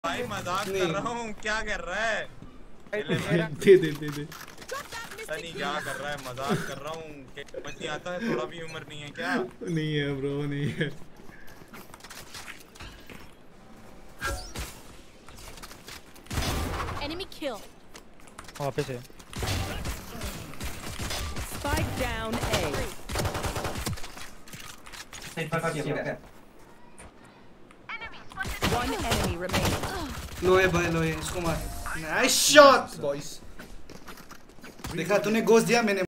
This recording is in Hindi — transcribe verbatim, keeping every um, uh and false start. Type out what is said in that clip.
भाई मजाक कर रहा हूँ, क्या कर रहा है? दे दे दे दे नहीं क्या कर रहा है, मजाक कर रहा हूँ। समझ नहीं आता है, थोड़ा भी उम्र नहीं है क्या? नहीं है ब्रो, नहीं है। Enemy kill. वापस है। Spike down A. One enemy remaining. लो है भाई, लो है, इसको मार। Nice shot boys. देखा तूने गोस्ट दिया, मैंने